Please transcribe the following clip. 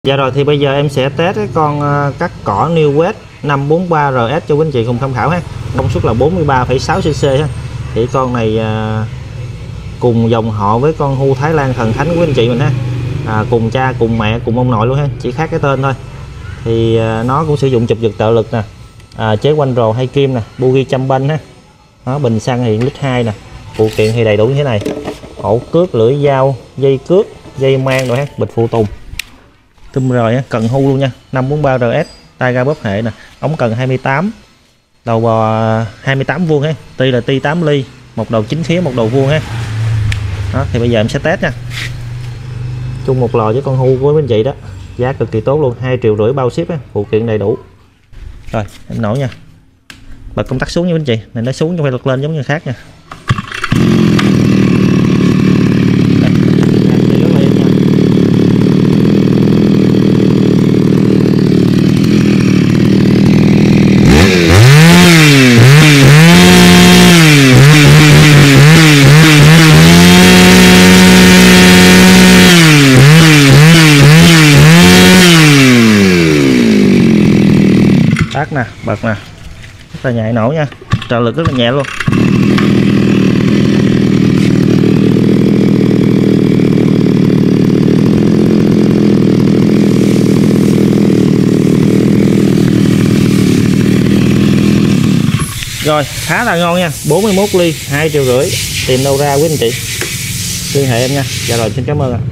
Dạ rồi, thì bây giờ em sẽ test cái con cắt cỏ New West 543RS cho quý anh chị cùng tham khảo ha. Công suất là 43,6cc ha. Thì con này cùng dòng họ với con Hu Thái Lan Thần Thánh quý anh chị mình ha. Cùng cha, cùng mẹ, cùng ông nội luôn ha, chỉ khác cái tên thôi. Thì nó cũng sử dụng chụp giật trợ lực nè, chế quanh rồ hay kim nè, bugi chăm banh ha. Nó bình xăng hiện lít 2 nè. Phụ kiện thì đầy đủ như thế này. Ổ cước, lưỡi dao, dây cước, dây mang rồi ha, bịch phụ tùng. Rồi á, cần Hu luôn nha, 543RS, tay ga bóp hệ nè, ống cần 28, đầu bò 28 vuông ha, ti là ti 8 ly, một đầu chính phía, một đầu vuông ha. Đó, thì bây giờ em sẽ test nha. Chung một lò với con Hu của anh chị đó, giá cực kỳ tốt luôn, 2,5 triệu bao ship á, phụ kiện đầy đủ. Rồi, em nổ nha. Bật công tắc xuống nha anh chị, này nó xuống chứ không phải bật lên giống như khác nha. Tắt nè, bật nè, rất là nhạy nổ nha, trợ lực rất là nhẹ luôn. Rồi, khá là ngon nha, 41 ly, 2,5 triệu, tìm đâu ra quý anh chị, liên hệ em nha. Dạ rồi, xin cảm ơn ạ.